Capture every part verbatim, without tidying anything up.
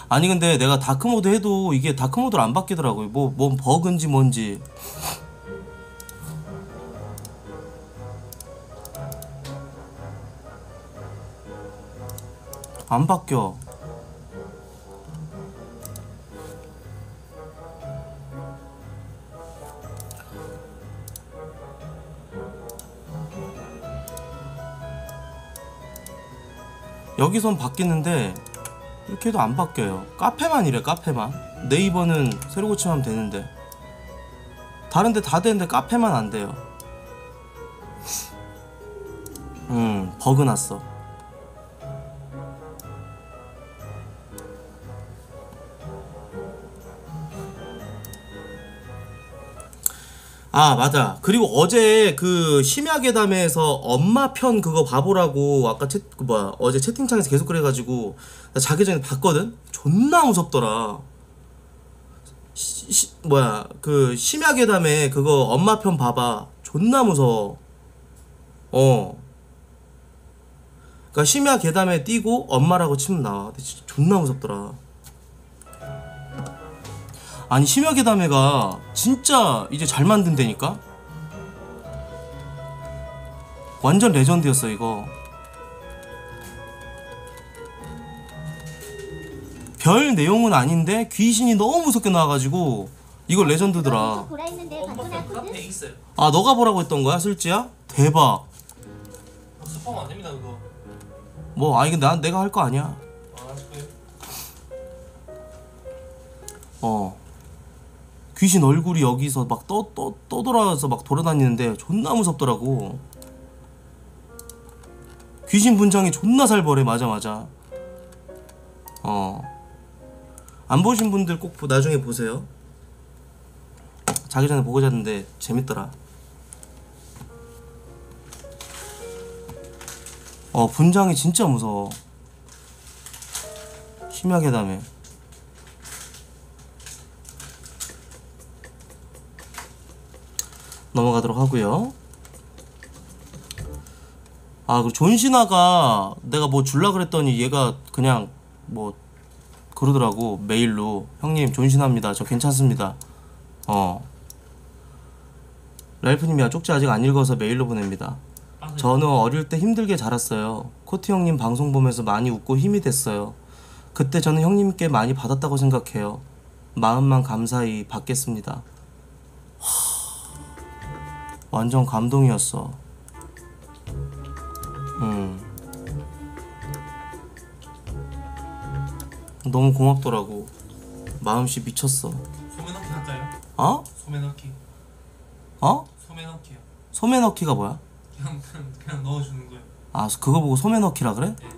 아니 근데 내가 다크모드 해도 이게 다크모드로 안 바뀌더라고요. 뭐, 뭔 버그인지 뭔지. 안 바뀌어. 여기선 바뀌는데 이렇게 해도 안 바뀌어요. 카페만 이래. 카페만. 네이버는 새로 고침하면 되는데 다른데 다 되는데 카페만 안 돼요. 음 버그 났어. 아 맞아. 그리고 어제 그 심야괴담에서 엄마 편 그거 봐보라고 아까 채, 그 뭐야 어제 채팅창에서 계속 그래가지고 나 자기 전에 봤거든? 존나 무섭더라. 시, 시, 뭐야 그 심야괴담에 그거 엄마 편 봐봐. 존나 무서워. 어 그니까 심야괴담에 띄고 엄마라고 치면 나와. 근데 진짜 존나 무섭더라. 아니 심야괴담회가 진짜 이제 잘 만든다니까? 완전 레전드였어 이거. 별 내용은 아닌데 귀신이 너무 무섭게 나와가지고 이거 레전드더라. 아 너가 보라고 했던 거야 술지야? 대박. 스포하면 안 됩니다 그거. 뭐 아니 난 내가 할 거 아니야. 아 그래? 어 귀신 얼굴이 여기서 막 떠, 떠, 떠돌아서 막 돌아다니는데 존나 무섭더라고. 귀신 분장이 존나 살벌해. 맞아 맞아. 어. 안 보신 분들 꼭 나중에 보세요. 자기 전에 보고 잤는데 재밌더라. 어 분장이 진짜 무서워. 심야괴담에. 넘어가도록 하고요. 아 그리고 존시나가 내가 뭐 줄라 그랬더니 얘가 그냥 뭐 그러더라고. 메일로 형님 존시나입니다. 저 괜찮습니다. 어 랄프님이야 쪽지 아직 안 읽어서 메일로 보냅니다. 저는 어릴 때 힘들게 자랐어요. 코트 형님 방송 보면서 많이 웃고 힘이 됐어요. 그때 저는 형님께 많이 받았다고 생각해요. 마음만 감사히 받겠습니다. 완전 감동이었어. 음. 너무 고맙더라고. 마음씨 미쳤어. 소매 넣기 할까요? 어? 소매 넣기. 어? 소매 넣기요. 소매 넣기가 뭐야? 그냥 그냥, 그냥 넣어주는 거예요. 아 그거 보고 소매 넣기라 그래? 네.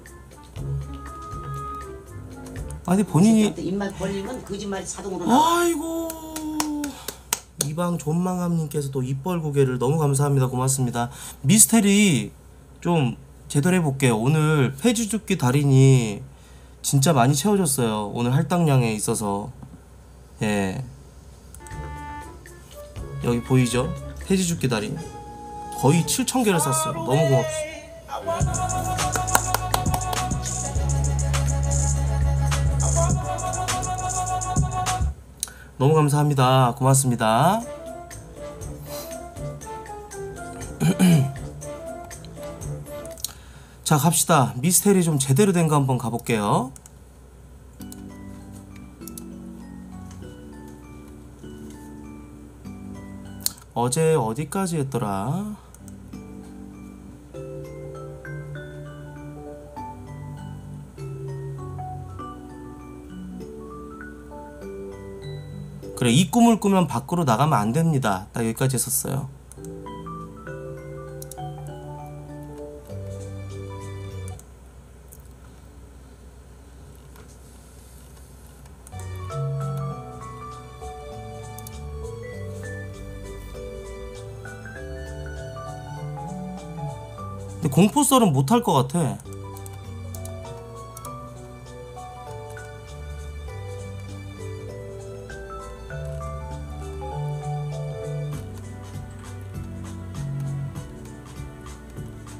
아니 본인이 입만 벌리면 거짓말이 자동으로 나와. 아이고 이방 존망함님께서도 입벌 고개를 너무 감사합니다. 고맙습니다. 미스테리 좀 제대로 해볼게요. 오늘 폐지줍기 달인이 진짜 많이 채워줬어요. 오늘 할당량에 있어서. 예 여기 보이죠? 폐지줍기 달인 거의 칠천 개를 샀어요. 너무 고맙습니다. 너무 감사합니다. 고맙습니다. 자 갑시다. 미스테리 좀 제대로 된 거 한번 가볼게요. 어제 어디까지 했더라? 그래 이 꿈을 꾸면 밖으로 나가면 안 됩니다. 딱 여기까지 했었어요. 근데 공포썰은 못할 것 같아.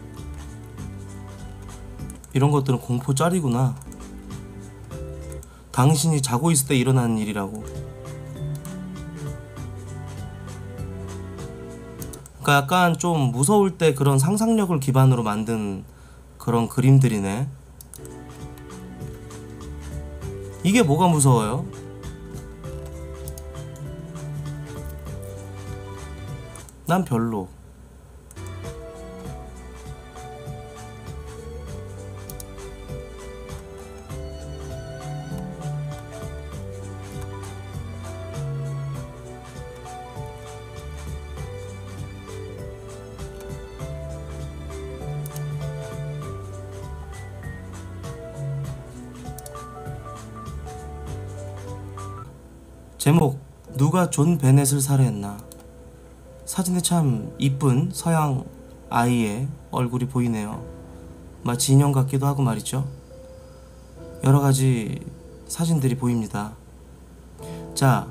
이런 것들은 공포 짤이구나. 당신이 자고 있을 때 일어나는 일이라고. 그러니까 약간 좀 무서울 때 그런 상상력을 기반으로 만든 그런 그림들이네. 이게 뭐가 무서워요? 난 별로. 제목, 누가 존 베넷을 살해했나. 사진에 참 이쁜 서양 아이의 얼굴이 보이네요. 마치 인형 같기도 하고 말이죠. 여러가지 사진들이 보입니다. 자,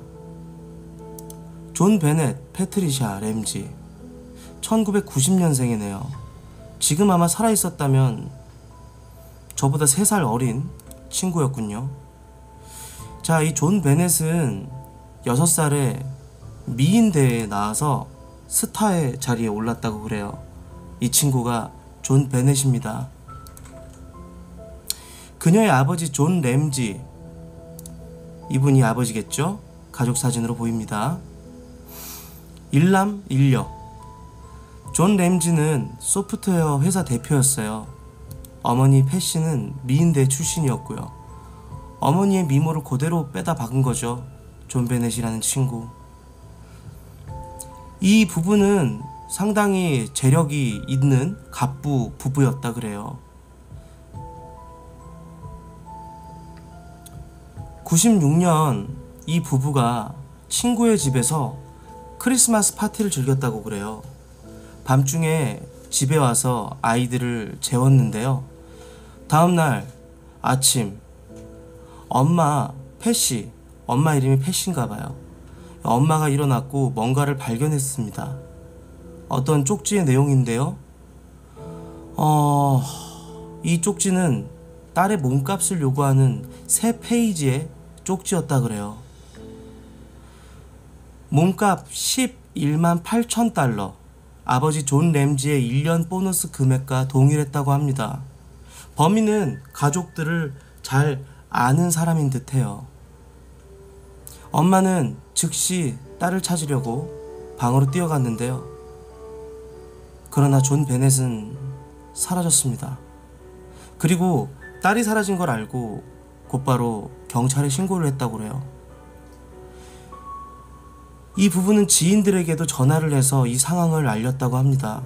존 베넷, 패트리샤 램지, 천구백구십 년생이네요 지금 아마 살아있었다면 저보다 세 살 어린 친구였군요. 자, 이 존 베넷은 여섯 살에 미인 대회에 나와서 스타의 자리에 올랐다고 그래요. 이 친구가 존 베넷입니다. 그녀의 아버지 존 램지, 이분이 아버지겠죠? 가족 사진으로 보입니다. 일남 일녀. 존 램지는 소프트웨어 회사 대표였어요. 어머니 패씨는 미인대 출신이었고요. 어머니의 미모를 그대로 빼다 박은 거죠. 존 베넷이라는 친구. 이 부부는 상당히 재력이 있는 갑부 부부였다 그래요. 구십육 년 이 부부가 친구의 집에서 크리스마스 파티를 즐겼다고 그래요. 밤중에 집에 와서 아이들을 재웠는데요. 다음날 아침 엄마 패시, 엄마 이름이 패시인가봐요. 엄마가 일어났고 뭔가를 발견했습니다. 어떤 쪽지의 내용인데요. 어... 이 쪽지는 딸의 몸값을 요구하는 세 페이지의 쪽지였다 그래요. 몸값 십일만 팔천 달러, 아버지 존 램지의 일 년 보너스 금액과 동일했다고 합니다. 범인은 가족들을 잘 아는 사람인 듯해요. 엄마는 즉시 딸을 찾으려고 방으로 뛰어갔는데요. 그러나 존 베넷은 사라졌습니다. 그리고 딸이 사라진 걸 알고 곧바로 경찰에 신고를 했다고 그래요. 이 부부는 지인들에게도 전화를 해서 이 상황을 알렸다고 합니다.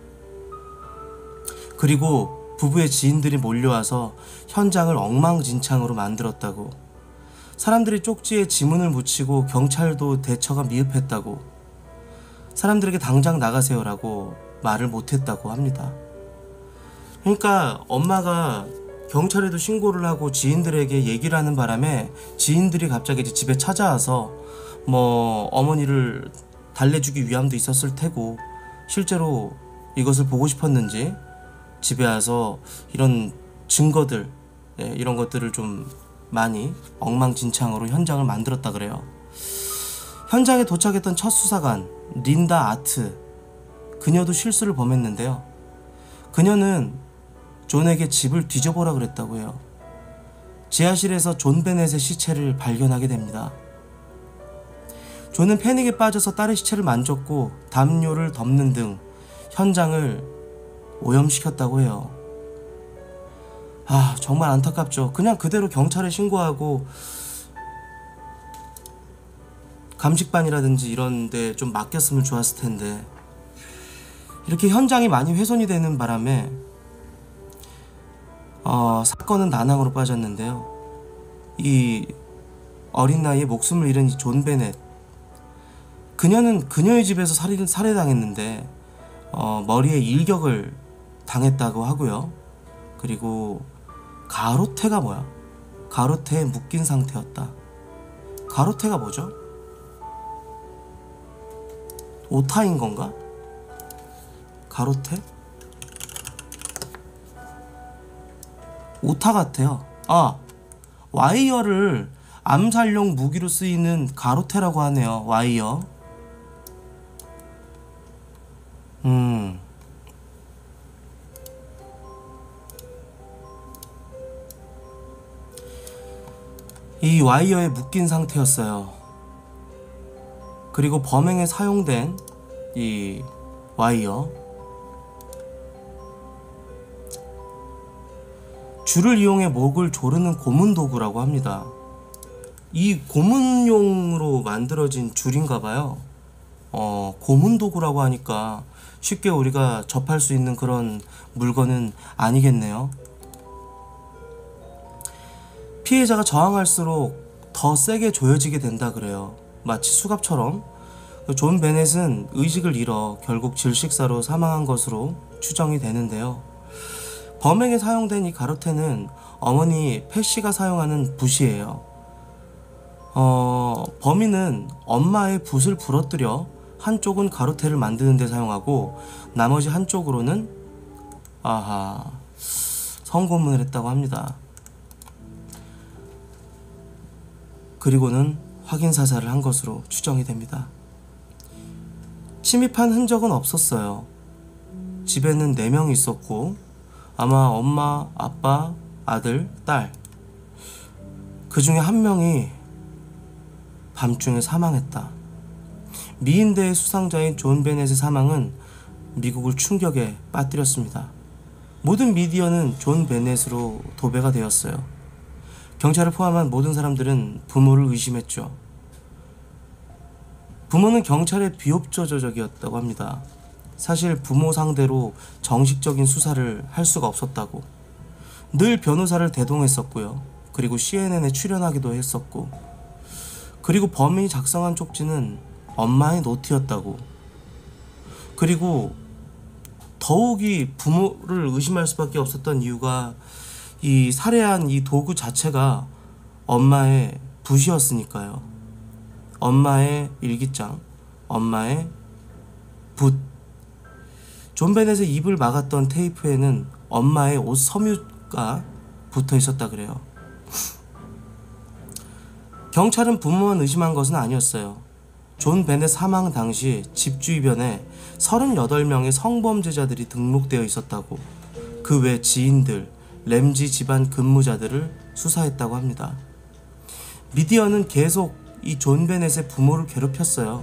그리고 부부의 지인들이 몰려와서 현장을 엉망진창으로 만들었다고. 사람들이 쪽지에 지문을 묻히고 경찰도 대처가 미흡했다고. 사람들에게 당장 나가세요라고 말을 못했다고 합니다. 그러니까 엄마가 경찰에도 신고를 하고 지인들에게 얘기를 하는 바람에 지인들이 갑자기 이제 집에 찾아와서 뭐 어머니를 달래주기 위함도 있었을 테고, 실제로 이것을 보고 싶었는지 집에 와서 이런 증거들, 예, 이런 것들을 좀 많이 엉망진창으로 현장을 만들었다 그래요. 현장에 도착했던 첫 수사관 린다 아트, 그녀도 실수를 범했는데요. 그녀는 존에게 집을 뒤져보라 그랬다고 해요. 지하실에서 존 베넷의 시체를 발견하게 됩니다. 존은 패닉에 빠져서 딸의 시체를 만졌고 담요를 덮는 등 현장을 오염시켰다고 해요. 아, 정말 안타깝죠. 그냥 그대로 경찰에 신고하고 감식반이라든지 이런 데 좀 맡겼으면 좋았을 텐데, 이렇게 현장이 많이 훼손이 되는 바람에 어, 사건은 난항으로 빠졌는데요. 이 어린 나이에 목숨을 잃은 이 존 베넷, 그녀는 그녀의 집에서 살인, 살해당했는데 어, 머리에 일격을 당했다고 하고요. 그리고 가로태가 뭐야? 가로태에 묶인 상태였다. 가로태가 뭐죠? 오타인 건가? 가로태? 오타 같아요. 아, 와이어를 암살용 무기로 쓰이는 가로테라고 하네요. 와이어. 음. 이 와이어에 묶인 상태였어요. 그리고 범행에 사용된 이 와이어, 줄을 이용해 목을 조르는 고문 도구라고 합니다. 이 고문용으로 만들어진 줄인가봐요. 어, 고문 도구라고 하니까 쉽게 우리가 접할 수 있는 그런 물건은 아니겠네요. 피해자가 저항할수록 더 세게 조여지게 된다 그래요. 마치 수갑처럼. 존 베넷은 의식을 잃어 결국 질식사로 사망한 것으로 추정이 되는데요. 범행에 사용된 이 가로테는 어머니 패시가 사용하는 붓이에요. 어, 범인은 엄마의 붓을 부러뜨려 한쪽은 가로테를 만드는 데 사용하고 나머지 한쪽으로는 아하 성고문을 했다고 합니다. 그리고는 확인사살을 한 것으로 추정이 됩니다. 침입한 흔적은 없었어요. 집에는 네 명이 있었고 아마 엄마, 아빠, 아들, 딸, 그 중에 한 명이 밤중에 사망했다. 미인대의 수상자인 존 베넷의 사망은 미국을 충격에 빠뜨렸습니다. 모든 미디어는 존 베넷으로 도배가 되었어요. 경찰을 포함한 모든 사람들은 부모를 의심했죠. 부모는 경찰의 비협조적이었다고 합니다. 사실 부모 상대로 정식적인 수사를 할 수가 없었다고. 늘 변호사를 대동했었고요. 그리고 씨엔엔에 출연하기도 했었고, 그리고 범인이 작성한 쪽지는 엄마의 노트였다고. 그리고 더욱이 부모를 의심할 수밖에 없었던 이유가 이 살해한 이 도구 자체가 엄마의 붓이었으니까요. 엄마의 일기장, 엄마의 붓. 존 베넷의 입을 막았던 테이프에는 엄마의 옷 섬유가 붙어 있었다 그래요. 경찰은 부모만 의심한 것은 아니었어요. 존 베넷 사망 당시 집 주변에 서른여덟 명의 성범죄자들이 등록되어 있었다고. 그 외 지인들, 램지 집안 근무자들을 수사했다고 합니다. 미디어는 계속 이 존 베넷의 부모를 괴롭혔어요.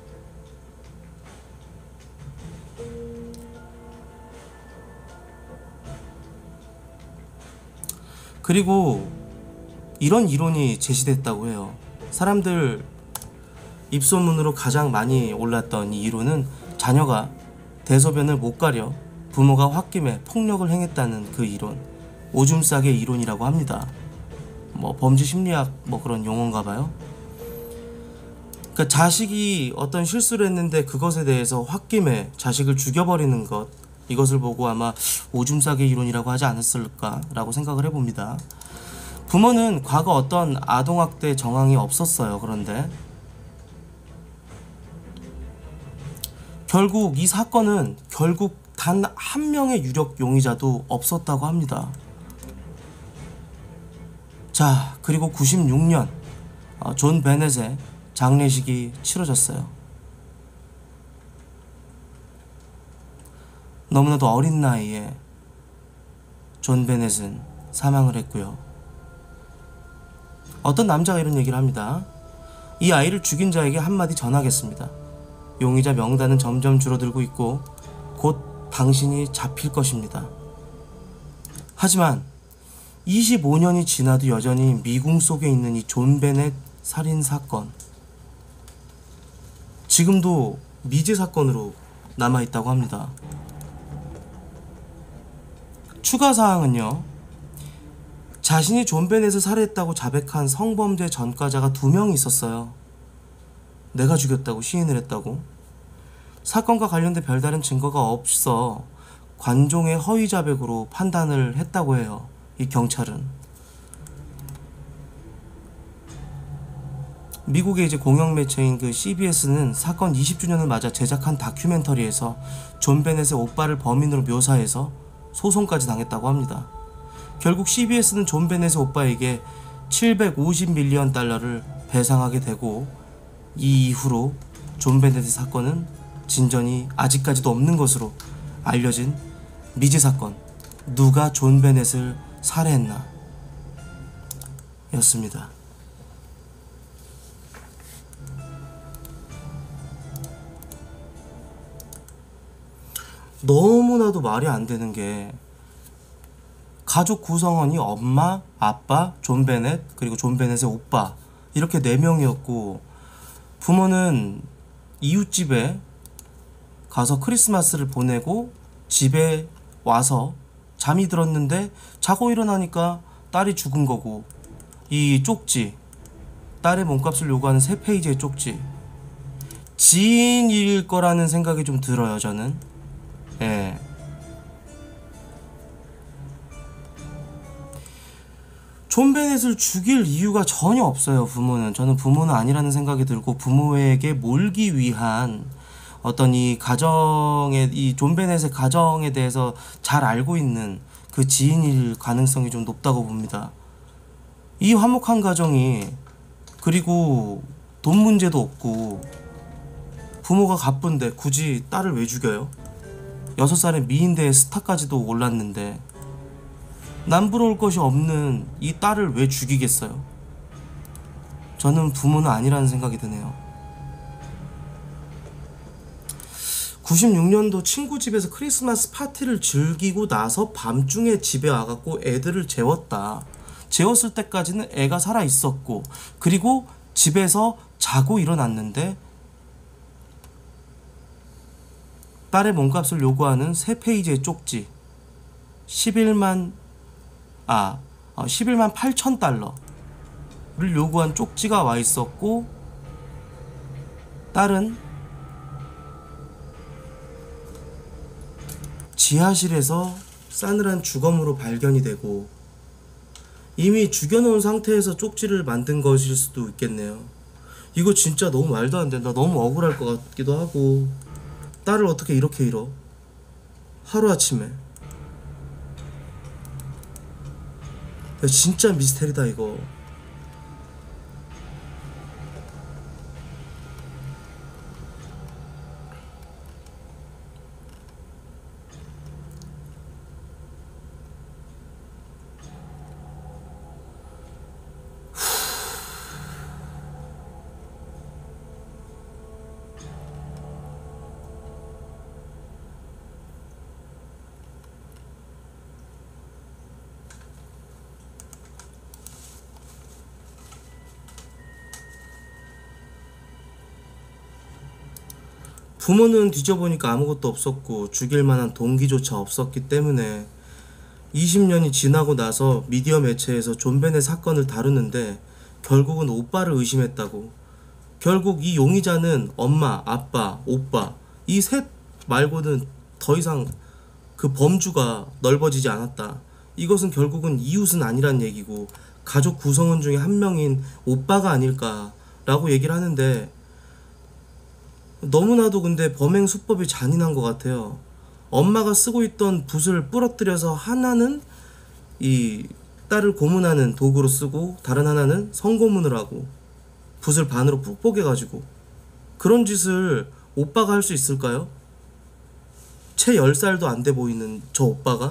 그리고 이런 이론이 제시됐다고 해요. 사람들 입소문으로 가장 많이 올랐던 이 이론은 자녀가 대소변을 못 가려 부모가 홧김에 폭력을 행했다는 그 이론, 오줌 싸개 이론이라고 합니다. 뭐 범죄 심리학 뭐 그런 용어인가 봐요. 그러니까 자식이 어떤 실수를 했는데 그것에 대해서 홧김에 자식을 죽여버리는 것, 이것을 보고 아마 오줌 싸개 이론이라고 하지 않았을까라고 생각을 해봅니다. 부모는 과거 어떤 아동학대 정황이 없었어요. 그런데 결국 이 사건은 결국 단 한 명의 유력 용의자도 없었다고 합니다. 자, 그리고 구십육 년 존 베넷의 장례식이 치러졌어요. 너무나도 어린 나이에 존 베넷은 사망을 했고요. 어떤 남자가 이런 얘기를 합니다. 이 아이를 죽인 자에게 한마디 전하겠습니다. 용의자 명단은 점점 줄어들고 있고 곧 당신이 잡힐 것입니다. 하지만 이십오 년이 지나도 여전히 미궁 속에 있는 이 존 베넷 살인 사건, 지금도 미제 사건으로 남아있다고 합니다. 추가 사항은요, 자신이 존 베넷을 살해했다고 자백한 성범죄 전과자가 두 명이 있었어요. 내가 죽였다고 시인을 했다고. 사건과 관련된 별다른 증거가 없어 관종의 허위 자백으로 판단을 했다고 해요. 이 경찰은. 미국의 이제 공영 매체인 그 씨비에스는 사건 이십 주년을 맞아 제작한 다큐멘터리에서 존 베넷의 오빠를 범인으로 묘사해서 소송까지 당했다고 합니다. 결국 씨비에스는 존 베넷의 오빠에게 칠백오십 밀리언 달러를 배상하게 되고, 이 이후로 존 베넷의 사건은 진전이 아직까지도 없는 것으로 알려진 미제 사건, 누가 존 베넷을 살해했나 였습니다. 너무나도 말이 안 되는 게, 가족 구성원이 엄마, 아빠, 존 베넷, 그리고 존 베넷의 오빠, 이렇게 네 명이었고, 부모는 이웃집에 가서 크리스마스를 보내고 집에 와서 잠이 들었는데 자고 일어나니까 딸이 죽은 거고, 이 쪽지, 딸의 몸값을 요구하는 세 페이지의 쪽지, 지인일 거라는 생각이 좀 들어요, 저는. 예. 존 베넷을 죽일 이유가 전혀 없어요, 부모는. 저는 부모는 아니라는 생각이 들고, 부모에게 몰기 위한 어떤 이 가정의, 이 존 베넷의 가정에 대해서 잘 알고 있는 그 지인일 가능성이 좀 높다고 봅니다. 이 화목한 가정이, 그리고 돈 문제도 없고 부모가 가쁜데 굳이 딸을 왜 죽여요? 여섯 살의 미인대의 스타까지도 올랐는데 남부러울 것이 없는 이 딸을 왜 죽이겠어요? 저는 부모는 아니라는 생각이 드네요. 구십육 년도 친구 집에서 크리스마스 파티를 즐기고 나서 밤중에 집에 와갖고 애들을 재웠다. 재웠을 때까지는 애가 살아있었고, 그리고 집에서 자고 일어났는데 딸의 몸값을 요구하는 세 페이지의 쪽지, 십일만 아 어, 십일만 팔천 달러를 요구한 쪽지가 와 있었고, 딸은 지하실에서 싸늘한 주검으로 발견이 되고, 이미 죽여놓은 상태에서 쪽지를 만든 것일 수도 있겠네요. 이거 진짜 너무 말도 안 된다. 너무 억울할 것 같기도 하고, 딸을 어떻게 이렇게 잃어? 하루아침에. 진짜 미스테리다 이거. 부모는 뒤져보니까 아무것도 없었고 죽일 만한 동기조차 없었기 때문에 이십 년이 지나고 나서 미디어 매체에서 존 베넷 사건을 다루는데 결국은 오빠를 의심했다고. 결국 이 용의자는 엄마, 아빠, 오빠, 이 셋 말고는 더 이상 그 범주가 넓어지지 않았다. 이것은 결국은 이웃은 아니란 얘기고 가족 구성원 중에 한 명인 오빠가 아닐까라고 얘기를 하는데, 너무나도 근데 범행 수법이 잔인한 것 같아요. 엄마가 쓰고 있던 붓을 부러뜨려서 하나는 이 딸을 고문하는 도구로 쓰고 다른 하나는 성고문을 하고 붓을 반으로 푹 뽀개가지고, 그런 짓을 오빠가 할 수 있을까요? 채 열 살도 안 돼 보이는 저 오빠가?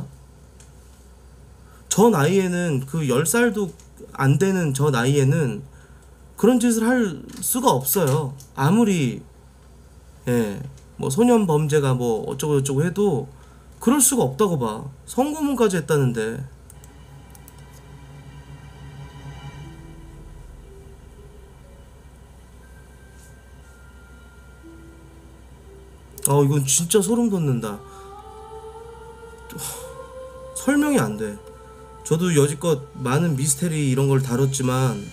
저 나이에는, 그 열 살도 안 되는 저 나이에는 그런 짓을 할 수가 없어요. 아무리 예, 뭐 소년 범죄가 뭐 어쩌고 저쩌고 해도 그럴 수가 없다고 봐. 성고문까지 했다는데. 아, 이건 진짜 소름 돋는다. 설명이 안 돼. 저도 여지껏 많은 미스테리 이런 걸 다뤘지만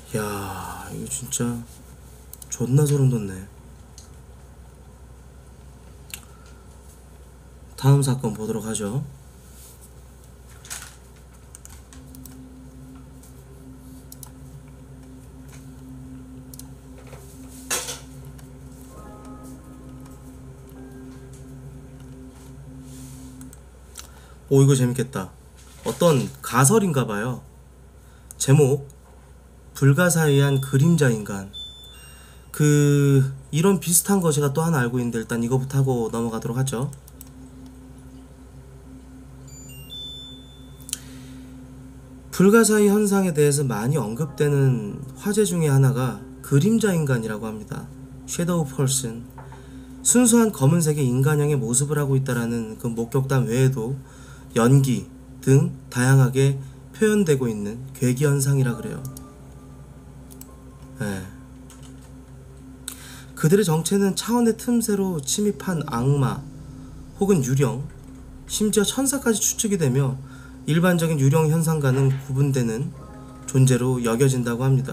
야, 이거 진짜 존나 소름 돋네. 다음 사건 보도록 하죠. 오, 이거 재밌겠다. 어떤 가설인가봐요. 제목 불가사의한 그림자 인간. 그 이런 비슷한 거 제가 또 하나 알고 있는데 일단 이거부터 하고 넘어가도록 하죠. 불가사의 현상에 대해서 많이 언급되는 화제 중에 하나가 그림자 인간이라고 합니다. Shadow Person. 순수한 검은색의 인간형의 모습을 하고 있다라는 그 목격담 외에도 연기 등 다양하게 표현되고 있는 괴기 현상이라 그래요. 예. 그들의 정체는 차원의 틈새로 침입한 악마 혹은 유령, 심지어 천사까지 추측이 되며 일반적인 유령 현상과는 구분되는 존재로 여겨진다고 합니다.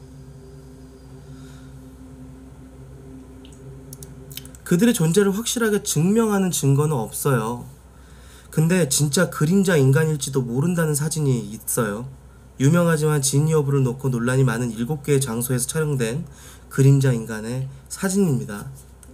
그들의 존재를 확실하게 증명하는 증거는 없어요. 근데 진짜 그림자 인간일지도 모른다는 사진이 있어요. 유명하지만 진위 여부를 놓고 논란이 많은 일곱 개의 장소에서 촬영된 그림자 인간의 사진입니다.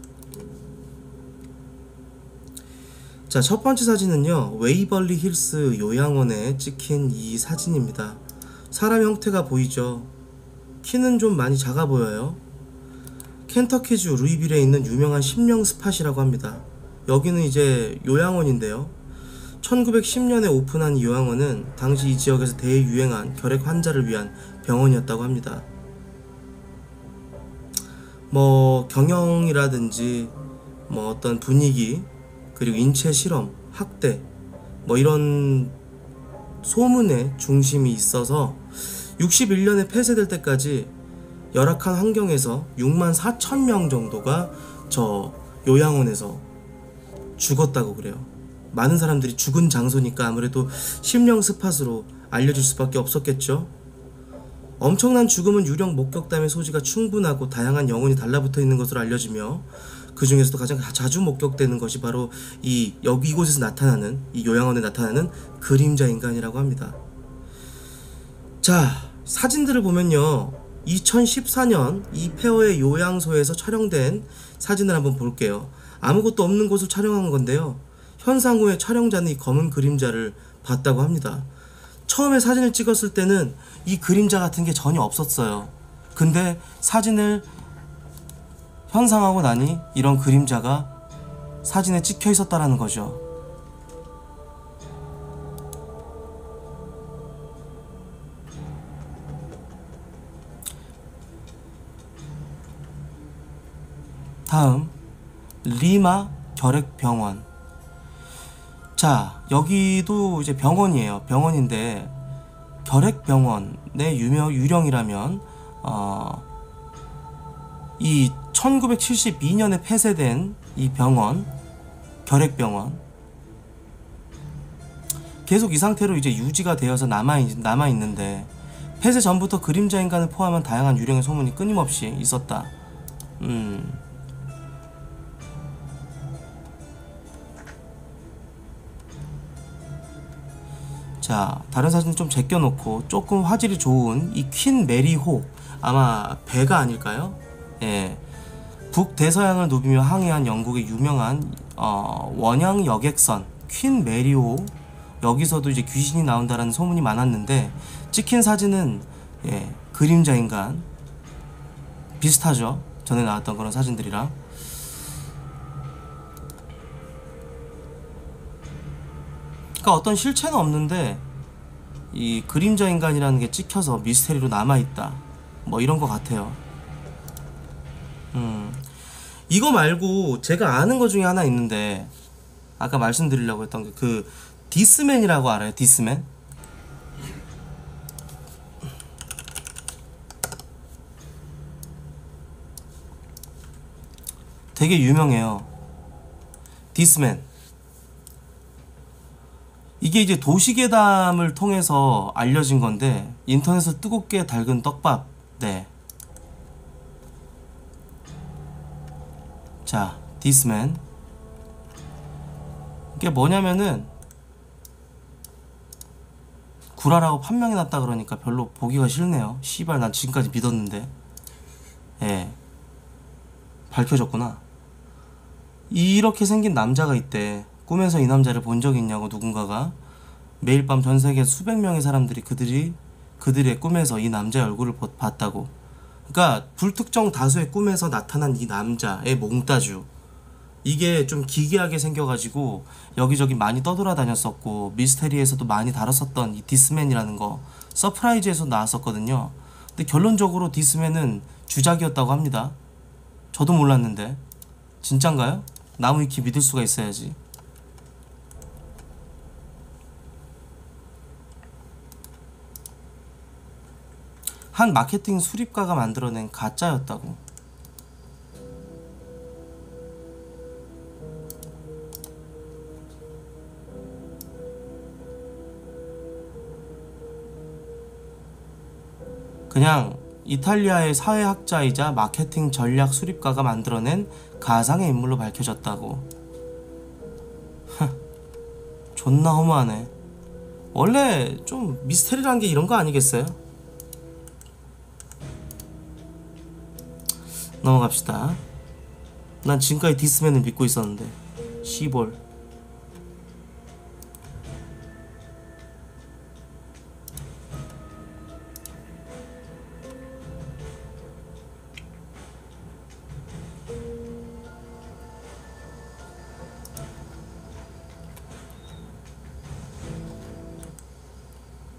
자, 첫 번째 사진은요, 웨이벌리 힐스 요양원에 찍힌 이 사진입니다. 사람 형태가 보이죠? 키는 좀 많이 작아 보여요. 켄터키주 루이빌에 있는 유명한 심령 스팟이라고 합니다. 여기는 이제 요양원인데요. 천구백십 년에 오픈한 이 요양원은 당시 이 지역에서 대유행한 결핵 환자를 위한 병원이었다고 합니다. 뭐 경영이라든지 뭐 어떤 분위기, 그리고 인체 실험, 학대, 뭐 이런 소문의 중심이 있어서 육십일 년에 폐쇄될 때까지 열악한 환경에서 육만 사천 명 정도가 저 요양원에서 죽었다고 그래요. 많은 사람들이 죽은 장소니까 아무래도 심령 스팟으로 알려질 수밖에 없었겠죠. 엄청난 죽음은 유령 목격담의 소지가 충분하고 다양한 영혼이 달라붙어 있는 것으로 알려지며 그 중에서도 가장 자주 목격되는 것이 바로 이 여기 이곳에서 나타나는, 이 요양원에 나타나는 그림자 인간이라고 합니다. 자, 사진들을 보면요, 이천십사 년 이 폐허의 요양소에서 촬영된 사진을 한번 볼게요. 아무것도 없는 곳을 촬영한 건데요, 현상 후에 촬영자는 이 검은 그림자를 봤다고 합니다. 처음에 사진을 찍었을 때는 이 그림자 같은 게 전혀 없었어요. 근데 사진을 현상하고 나니 이런 그림자가 사진에 찍혀 있었다라는 거죠. 다음, 리마 결핵병원. 자, 여기도 이제 병원이에요. 병원인데 결핵병원의 유명 유령이라면 어, 이 천구백칠십이 년에 폐쇄된 이 병원, 결핵병원, 계속 이 상태로 이제 유지가 되어서 남아 남아 있는데 폐쇄 전부터 그림자 인간을 포함한 다양한 유령의 소문이 끊임없이 있었다. 음. 자, 다른 사진 좀 제껴놓고 조금 화질이 좋은 이 퀸 메리호, 아마 배가 아닐까요? 예, 북대서양을 누비며 항해한 영국의 유명한 어, 원양 여객선 퀸 메리호, 여기서도 이제 귀신이 나온다라는 소문이 많았는데 찍힌 사진은 예, 그림자 인간 비슷하죠? 전에 나왔던 그런 사진들이랑. 그러니까 어떤 실체는 없는데 이 그림자 인간이라는 게 찍혀서 미스테리로 남아있다, 뭐 이런 것 같아요. 음, 이거 말고 제가 아는 것 중에 하나 있는데 아까 말씀드리려고 했던 게 그 디스맨이라고 알아요? 디스맨? 되게 유명해요. 디스맨. 이게 이제 도시괴담을 통해서 알려진 건데 인터넷에서 뜨겁게 달군 떡밥 네. 자, this man. 이게 뭐냐면은 구라라고 판명해놨다 그러니까 별로 보기가 싫네요. 씨발 난 지금까지 믿었는데. 예. 밝혀졌구나. 이렇게 생긴 남자가 있대. 꿈에서 이 남자를 본 적이 있냐고 누군가가. 매일 밤 전 세계 수백 명의 사람들이 그들이 그들의 꿈에서 이 남자의 얼굴을 보- 봤다고. 그러니까 불특정 다수의 꿈에서 나타난 이 남자의 몽따주. 이게 좀 기괴하게 생겨가지고 여기저기 많이 떠돌아다녔었고 미스테리에서도 많이 다뤘었던 이 디스맨이라는 거 서프라이즈에서 나왔었거든요. 근데 결론적으로 디스맨은 주작이었다고 합니다. 저도 몰랐는데 진짠가요? 나무위키 믿을 수가 있어야지. 한 마케팅 수립가가 만들어낸 가짜였다고. 그냥 이탈리아의 사회학자이자 마케팅 전략 수립가가 만들어낸 가상의 인물로 밝혀졌다고. 존나 허무하네. 원래 좀 미스테리란 게 이런 거 아니겠어요? 넘어갑시다. 난 지금까지 디스맨을 믿고 있었는데 시볼.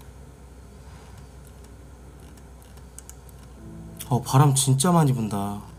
어 바람 진짜 많이 분다.